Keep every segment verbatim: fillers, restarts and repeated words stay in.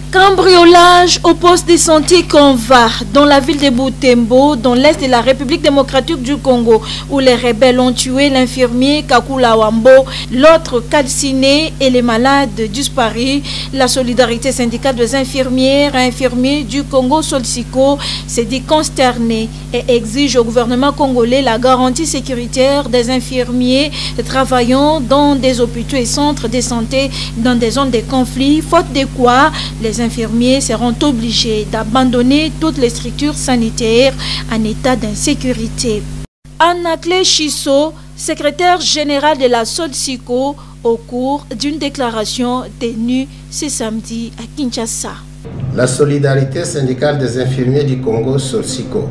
Cambriolage au poste de santé Conva dans la ville de Butembo, dans l'est de la République démocratique du Congo, où les rebelles ont tué l'infirmier Kakula Wambo, l'autre calciné et les malades disparus. La solidarité syndicale des infirmières et infirmiers du Congo Solsico s'est dit consternée et exige au gouvernement congolais la garantie sécuritaire des infirmiers travaillant dans des hôpitaux et centres de santé dans des zones de conflit, faute de quoi les infirmiers seront obligés d'abandonner toutes les structures sanitaires en état d'insécurité. Anaclé Chisso, secrétaire général de la Solsico, au cours d'une déclaration tenue ce samedi à Kinshasa. La solidarité syndicale des infirmiers du Congo Solsico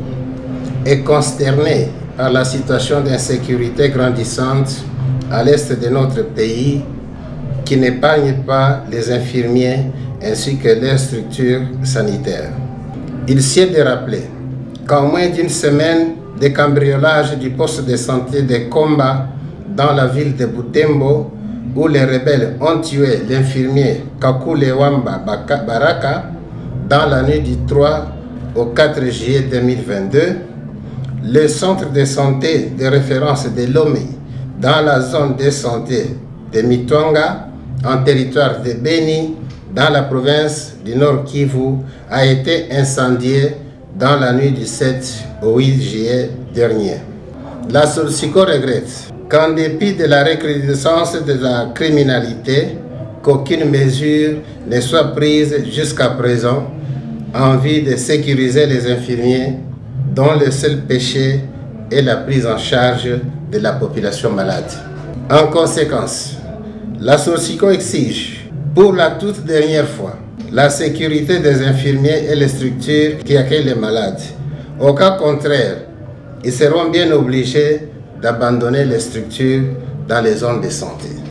est consternée par la situation d'insécurité grandissante à l'est de notre pays qui n'épargne pas les infirmiers ainsi que leurs structures sanitaires. Il sied de rappeler qu'en moins d'une semaine de cambriolage du poste de santé de Komba dans la ville de Butembo, où les rebelles ont tué l'infirmier Kakule Wamba Baraka dans la nuit du trois au quatre juillet deux mille vingt-deux, le centre de santé de référence de Lomé dans la zone de santé de Mitwanga en territoire de Beni dans la province du Nord Kivu a été incendié dans la nuit du sept au huit juillet dernier. La Solsico regrette qu'en dépit de la recrudescence de la criminalité, qu'aucune mesure ne soit prise jusqu'à présent en vue de sécuriser les infirmiers dont le seul péché est la prise en charge de la population malade. En conséquence, la Solsico exige pour la toute dernière fois la sécurité des infirmiers et les structures qui accueillent les malades. Au cas contraire, ils seront bien obligés d'abandonner les structures dans les zones de santé.